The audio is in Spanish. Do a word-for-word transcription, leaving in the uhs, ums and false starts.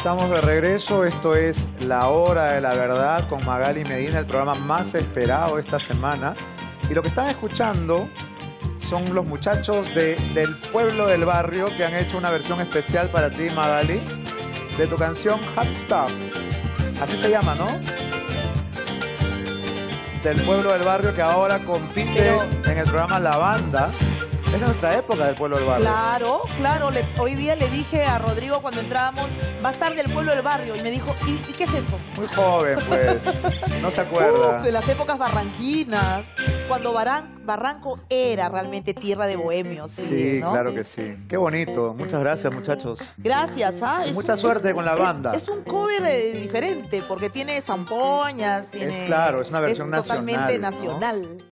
estamos de regreso. Esto es La Hora de la Verdad con Magali Medina, el programa más esperado esta semana. Y lo que están escuchando son los muchachos de, del pueblo del barrio que han hecho una versión especial para ti, Magali, de tu canción Hot Stuff. Así se llama, ¿no? Del pueblo del barrio que ahora compite Pero... en el programa La Banda. Es nuestra época del pueblo del barrio. Claro, claro. Le, hoy día le dije a Rodrigo cuando entrábamos, va a estar del pueblo del barrio. Y me dijo, ¿y, ¿y qué es eso? Muy joven, pues. No se acuerda. Uf, de las épocas barranquinas. Cuando Barran, Barranco era realmente tierra de bohemios. Sí, Sí, ¿no? claro que sí. Qué bonito. Muchas gracias, muchachos. Gracias, ¿ah? Es Mucha un, suerte es, con la es, banda. Es un cover eh, diferente porque tiene zampoñas, tiene... Es claro, es una versión es totalmente nacional, ¿no? nacional.